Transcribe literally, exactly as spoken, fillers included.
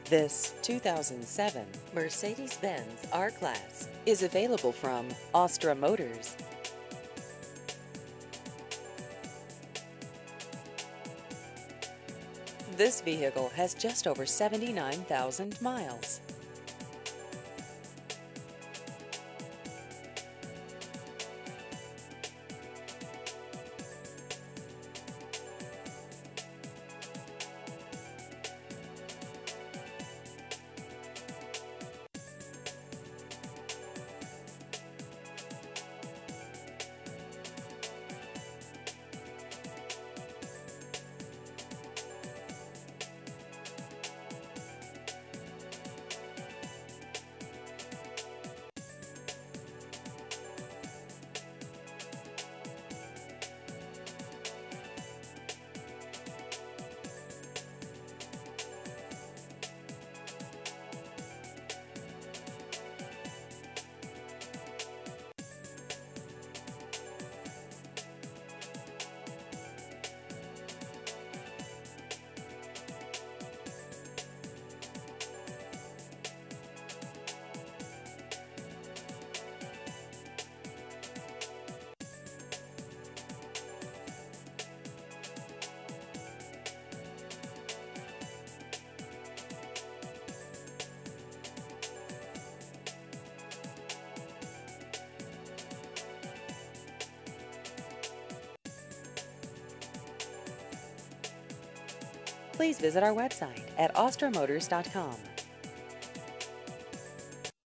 This two thousand seven Mercedes-Benz R-Class is available from Astra Motors. This vehicle has just over seventy-nine thousand miles. Please visit our website at astra motors dot com.